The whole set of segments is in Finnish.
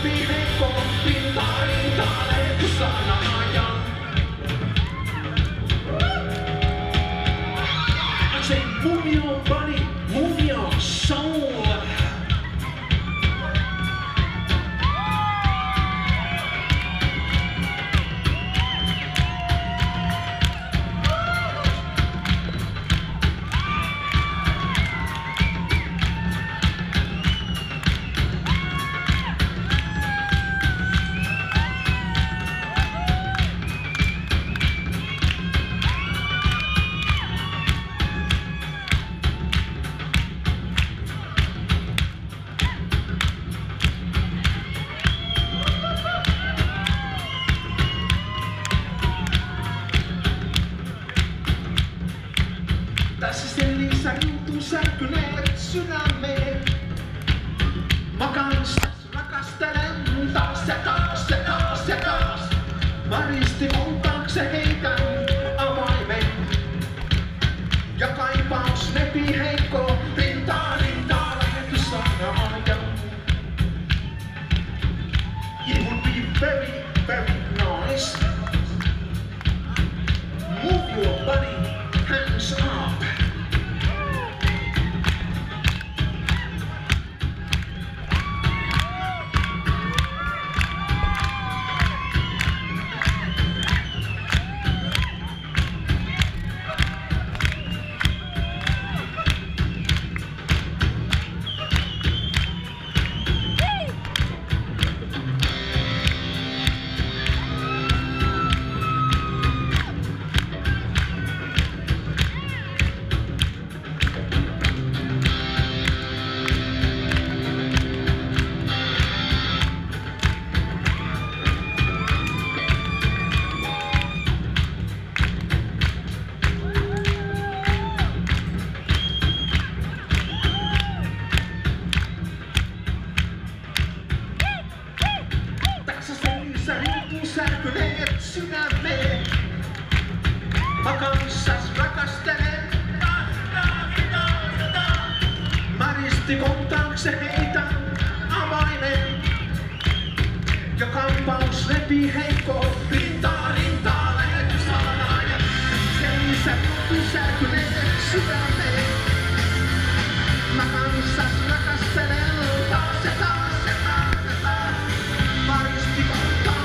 repii heikko, rintaa rintalle, kun sana ajan. I say move your body, move your soul. Tässä sellissä riutuu särkyneet sydämeen. Mä kanssas rakastelen taas ja taas ja taas ja taas. Mä ristin taakse heitän avaimen. Ja kaipaus repii heikko, rintaa rintaa lähetty sana ajan. It would be very, very nice. Move your body, hands up. Sä riutuu särkyneet sydämeen. Mä kanssas rakastelen. Mä ristikon taakse heitän avaimen. Ja kampaus repii heikko, rintaa rintaa lähetty sana ajan. Sä riutuu särkyneet sydämeen. Mä kanssas rakastelen taas ja taas ja taas ja taas. Mä ristikon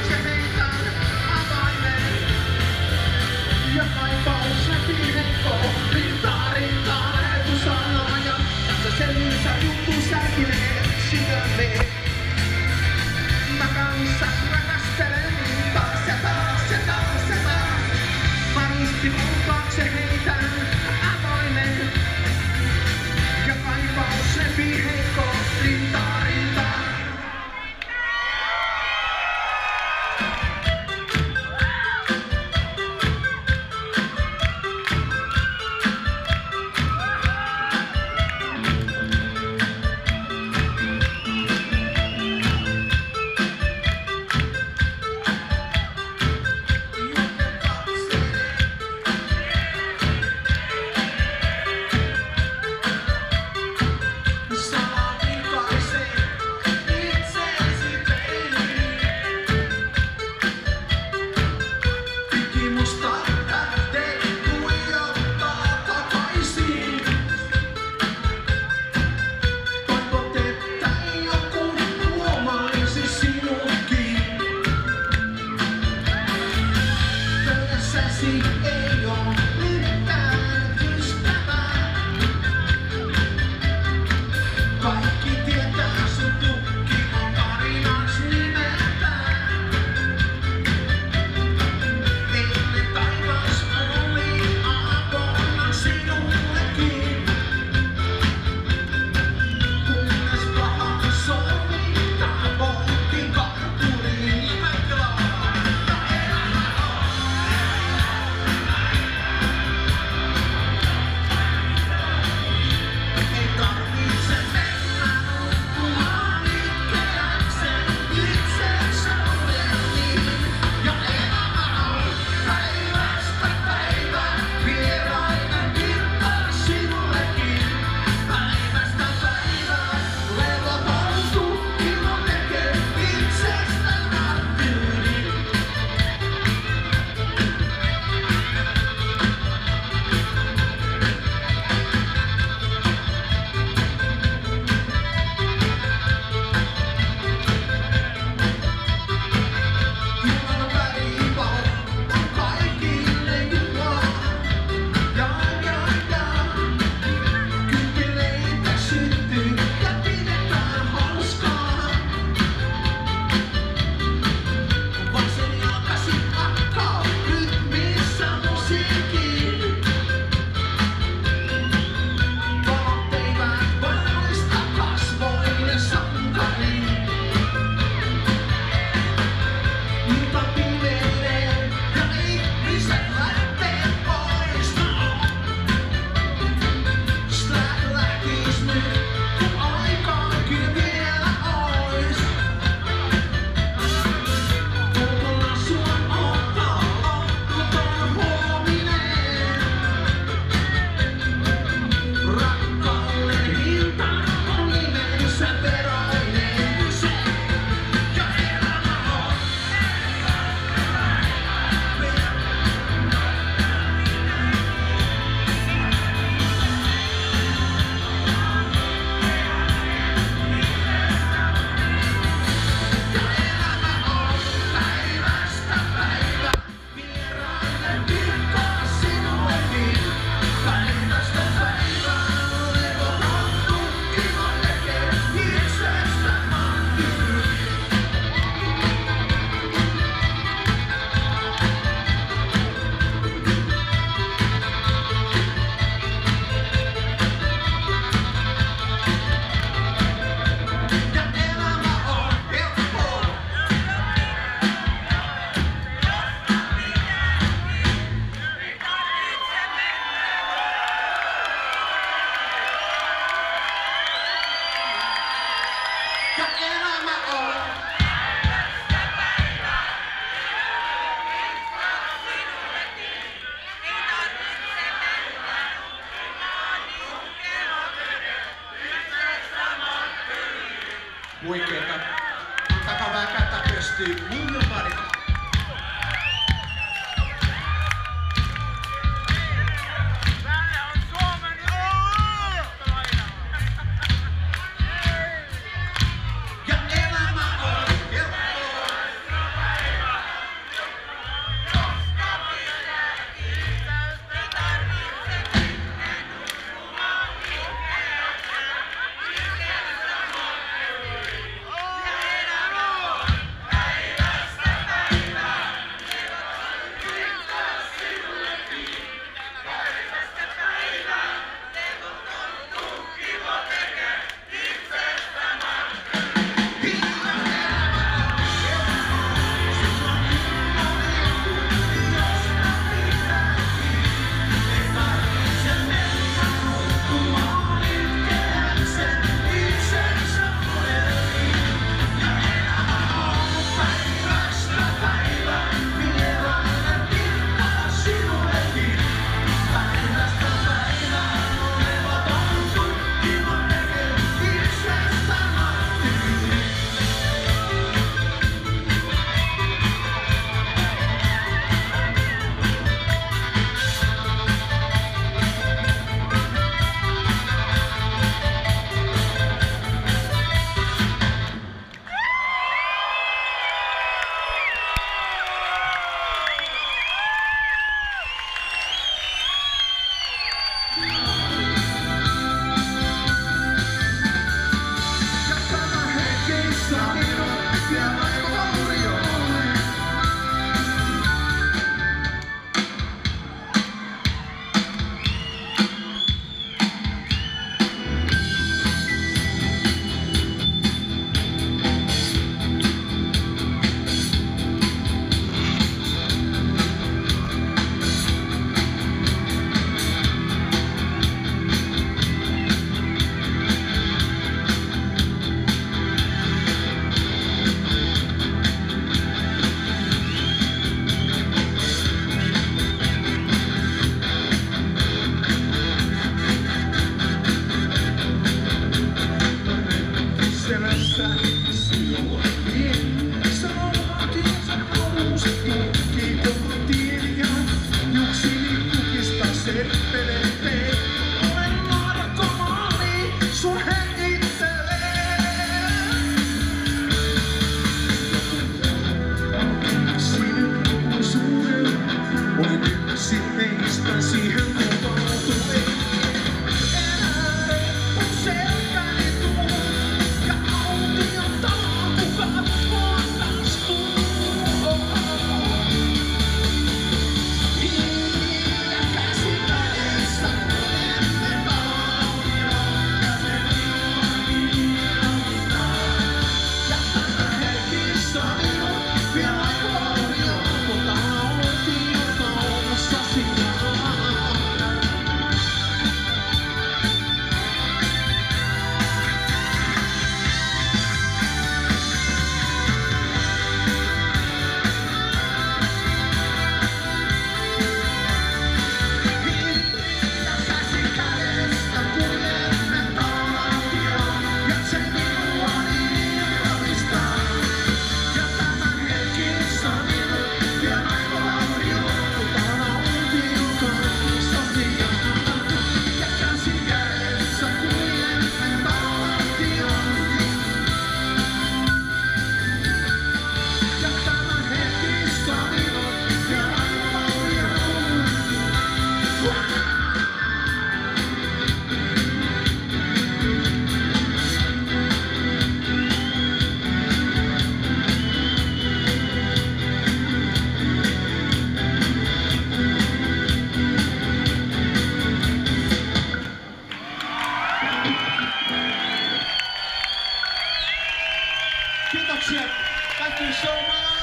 ja kaipaus repii heikko, rintaa rintaa lähetty sana ajan. Tässä sellissä riutuu särkyneet sydämeen. Mä kanssas rakastelen taas ja taas ja taas ja taas. Mä ristikon taakse heitän avoimen. Ja kaipaus repii heikko, rintaa rintaa. Huikeeta. Antakaa vähän kättä pystyyn. Move your body. Selkäni tuu ja autia Kiitoksia. Thank you so much.